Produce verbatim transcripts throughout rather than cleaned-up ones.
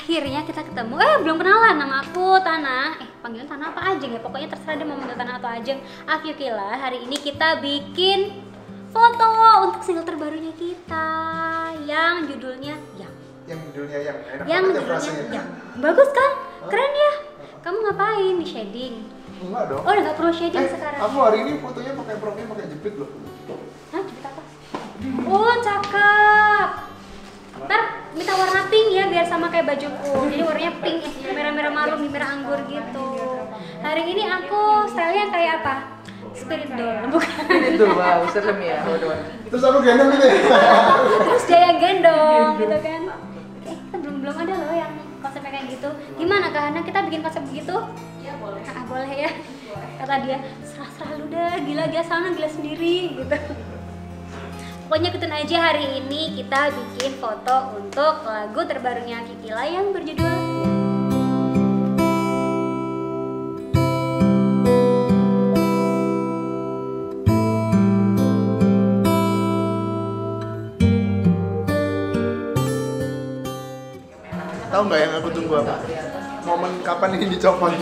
akhirnya kita ketemu. Eh belum kenalan, nama aku Tanah. Eh panggilan Tanah apa Ajeng ya? Pokoknya terserah dia mau manggil Tanah atau Ajeng. Aku Kila. Hari ini kita bikin foto untuk single terbarunya kita yang judulnya Yang. Yang judulnya Yang. Enak yang banget ya judulnya frasenya. Yang. Bagus kan? Keren ya. Kamu ngapain di shading? Enggak dong. Oh udah gak perlu shading Eh, sekarang. aku hari ini fotonya pakai profil pakai jepit loh. Hah? Jepit apa? Oh cakep. Ntar minta warna pink ya biar sama kayak bajuku. Jadi warnanya pink, eh, merah-merah marum, merah anggur gitu. Hari ini aku stylenya kayak apa? Spirit doll, bukan? Itu wow, serem ya. Terus aku gendong gitu ya. Terus Jaya gendong gitu kan. Eh, kita belum belum ada loh yang konsepnya kayak gitu. Gimana Kak Hana, kita bikin konsep begitu? Iya boleh. Ah boleh ya. Kata dia, serah-serah lu dah, gila dia sana gila sendiri gitu. Pokoknya ikutin aja, hari ini kita bikin foto untuk lagu terbarunya Kikila yang berjudul Tahu nggak yang aku tunggu apa? Momen kapan ini dicopot.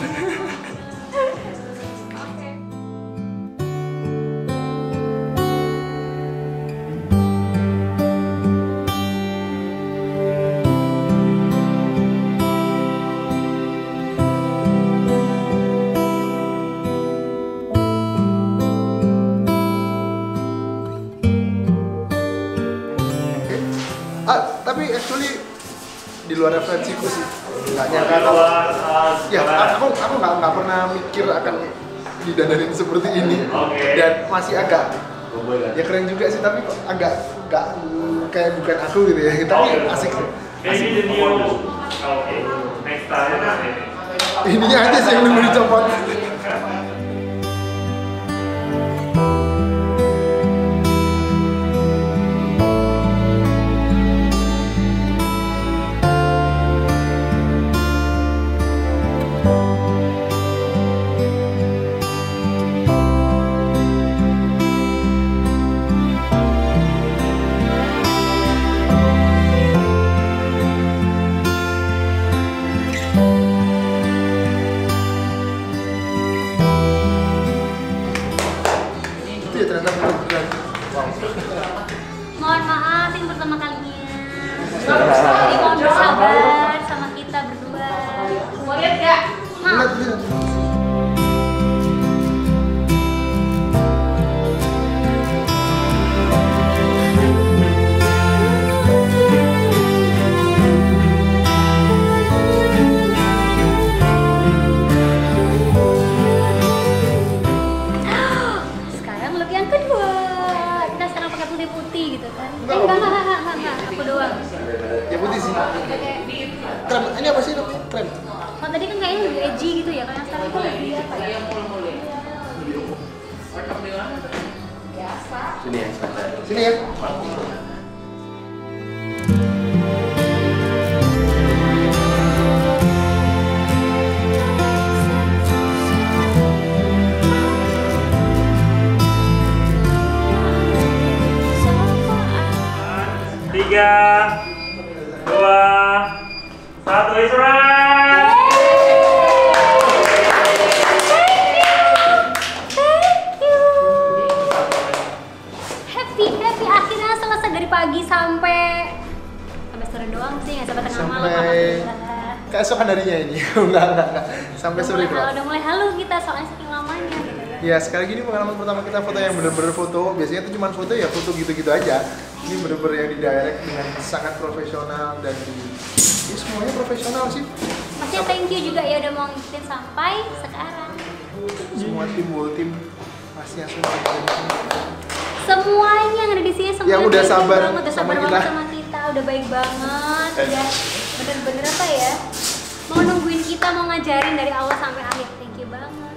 Ah, tapi actually di luar referensiku sih, nggak nyangka kalau ya aku aku nggak nggak pernah mikir akan didadarin seperti ini dan masih agak ya keren juga sih, tapi kok agak nggak kayak bukan aku gitu ya, tapi asik sih. Asik. Ininya aja sih yang nunggu dicopot. Ya ternyata beneran. Wow. mohon maaf yang pertama kalinya. Jadi mohon bersabar sama kita berdua. Mau lihat gak? Mau. Lihat, lihat. Sekarang look yang kedua. Kita sekarang pakai putih-putih gitu kan. Eh enggak, enggak, enggak, enggak, enggak. Aku doang. Ya putih sih. Krem, ini apa sih namanya? Krem. Kalau tadi kan kayaknya lebih edgy gitu ya. Kalau yang sekarang itu lebih apa ya? Sini ya. Sini ya. Tiga, dua, satu, is right. Thank you. Happy, happy akhirnya selesai dari pagi sampai sampai sore doang sih, nggak sampai tengah malam. Sampai Alhamdulillah. keesokan harinya ini. Enggak, enggak, enggak. Sampai Udah sore mulai halu, doang. udah mulai halu kita soalnya saking lamanya gitu kan. Ya sekali gini pengalaman pertama kita foto yang bener-bener foto. Biasanya tuh cuma foto ya foto gitu-gitu aja. Ini bener-bener yang di direct dengan sangat profesional dan di ya semuanya profesional sih. Maksudnya thank you juga ya udah mau ngikutin sampai sekarang. Semua tim whole tim pasti yang sudah ada di sini. Semuanya yang ada di sini semuanya Yang udah thank you sabar banget, udah sama sabar kita. banget sama kita, udah baik banget, udah bener-bener apa ya? Mau nungguin kita, mau ngajarin dari awal sampai akhir. Thank you banget.